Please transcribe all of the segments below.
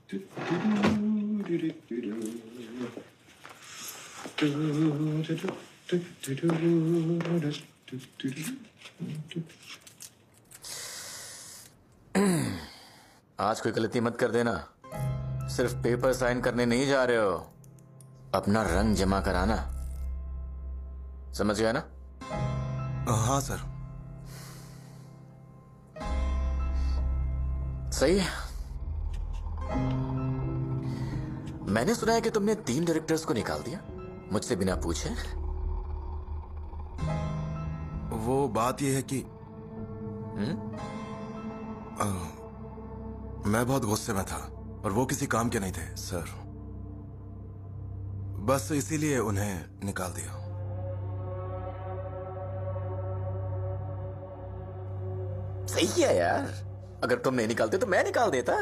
आज कोई गलती मत कर देना। सिर्फ पेपर साइन करने नहीं जा रहे हो, अपना रंग जमा कराना। समझ गया ना? हाँ सर। सही है। मैंने सुना है कि तुमने 3 डायरेक्टर्स को निकाल दिया मुझसे बिना पूछे। वो बात यह है कि मैं बहुत गुस्से में था और वो किसी काम के नहीं थे सर। बस इसीलिए उन्हें निकाल दिया। सही है यार, अगर तुम नहीं निकालते तो मैं निकाल देता।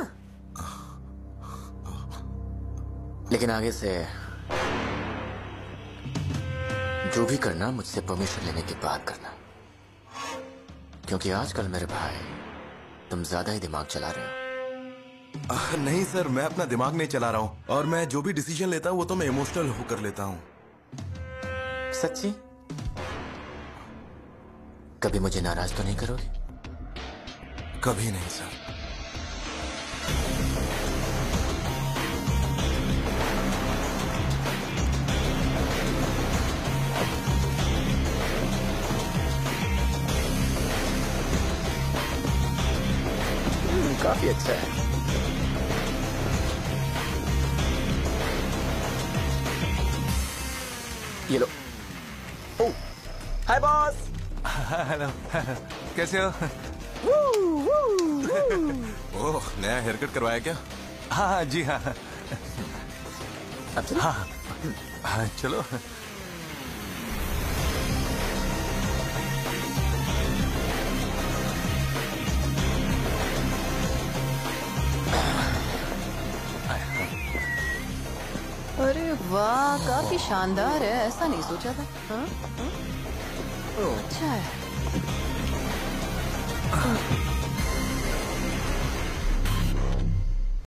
लेकिन आगे से जो भी करना मुझसे परमिशन लेने के बाद करना, क्योंकि आजकल मेरे भाई तुम ज्यादा ही दिमाग चला रहे हो। नहीं सर, मैं अपना दिमाग नहीं चला रहा हूँ और मैं जो भी डिसीजन लेता हूँ वो तो मैं इमोशनल होकर लेता हूँ। सच्ची? कभी मुझे नाराज तो नहीं करोगे? कभी नहीं सर। काफी अच्छा है। ये लो। ओह, हाय बॉस। हेलो, कैसे हो? ओह, नया हेयर कट करवाया क्या? हाँ जी हाँ। हाँ हाँ चलो। अरे वाह, काफी शानदार है, ऐसा नहीं सोचा था। हाँ? अच्छा है।